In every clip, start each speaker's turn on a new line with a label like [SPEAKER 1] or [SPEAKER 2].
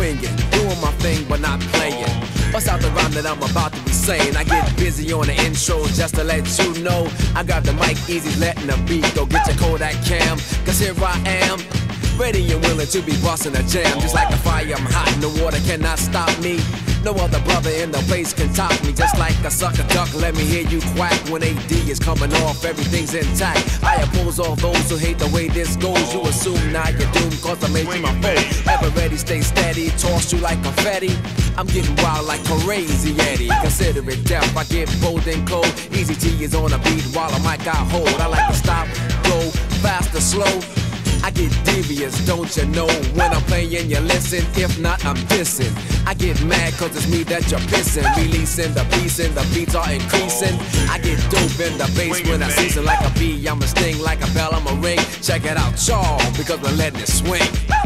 [SPEAKER 1] swinging, doing my thing but not playing. Bust out the rhyme that I'm about to be saying. I get busy on the intro just to let you know. I grab the mic easy, letting the beat go. Get your Kodak cam, cause here I am, ready and willing to be busting a jam. Just like a fire, I'm hot and the water cannot stop me. No other brother in the place can top me. Just like a sucker duck, let me hear you quack. When AD is coming off, everything's intact. I oppose all those who hate the way this goes. You assume now you're doomed cause I made you my foe. Ever ready, stay steady, toss you like confetti. I'm getting wild like crazy Eddie. Consider it death, I get bold and cold. Easy T is on the beat while I mic got hold. I like to stop, go, fast or slow. I get devious, don't you know? When I'm playing, you listen. If not, I'm dissing. I get mad cause it's me that you're pissing. Releasing the beats and the beats are increasing. I get dope in the bass when I season like a bee. I'm a sting like a bell, I'm a ring. Check it out, y'all, because we're letting it swing.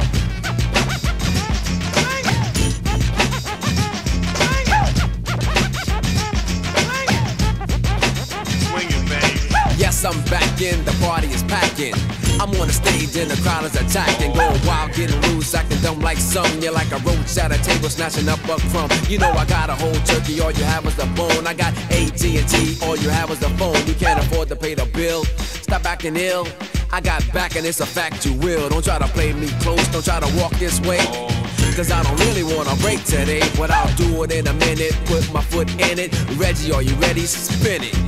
[SPEAKER 1] Yes, I'm back in, the party is packing. I'm on the stage and the crowd is attacking. Going wild, getting loose, acting dumb like some. You're like a roach at a table, snatching up a crumb. You know I got a whole turkey, all you have was the bone. I got AT&T, all you have was the phone. You can't afford to pay the bill, stop acting ill. I got back and it's a fact you will. Don't try to play me close, don't try to walk this way, cause I don't really wanna break today. But I'll do it in a minute, put my foot in it. Reggie, are you ready? Spin it.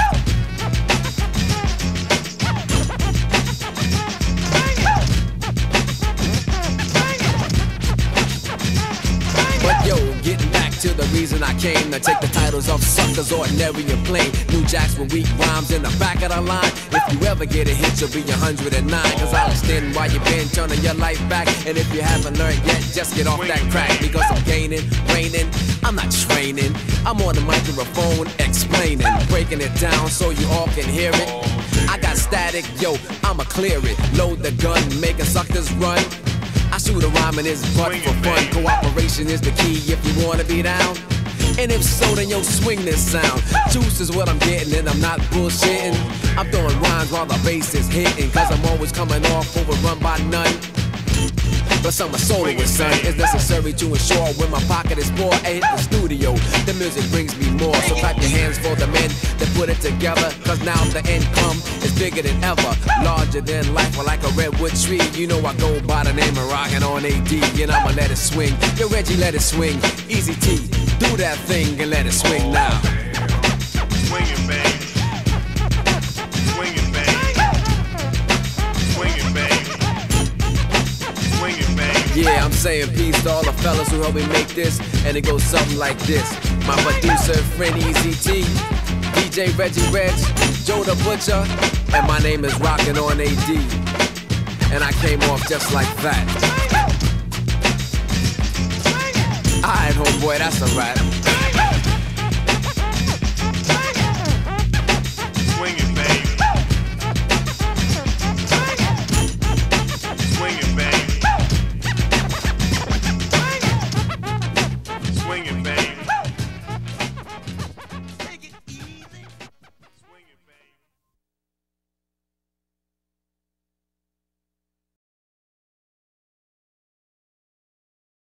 [SPEAKER 1] Getting back to the reason I came to take the titles off suckers, ordinary and plain. New jacks with weak rhymes in the back of the line. If you ever get a hit, you'll be 109. Cause I'll extend while you've been turning your life back. And if you haven't learned yet, just get off that crack. Because I'm gaining, reigning, I'm not training. I'm on the microphone explaining, breaking it down so you all can hear it. I got static, yo, I'ma clear it. Load the gun, making suckers run. I shoot a rhyme in his butt for fun. Cooperation is the key if you wanna be down. And if so, then yo, swing this sound. Juice is what I'm getting and I'm not bullshitting. I'm throwing rhymes while the bass is hitting. Cause I'm always coming off overrun by none. But I'm a soloist, son. It's necessary to ensure when my pocket is poor. I hit the studio, the music brings me more. So clap your hands for the men that put it together. Cause now the income is bigger than ever. Larger than life or like a redwood tree. You know I go by the name of Rockin' on AD. And I'ma let it swing. Yo, Reggie, let it swing. Easy T, do that thing and let it swing now.
[SPEAKER 2] Swinging, baby. Swinging, baby. Swinging, baby.
[SPEAKER 1] Yeah, I'm saying peace to all the fellas who helped me make this. And it goes something like this. My producer, friend Easy T, DJ Reggie Reg, Joe the Butcher, and my name is Rockin' on AD. And I came off just like that. Alright, homeboy, that's a wrap.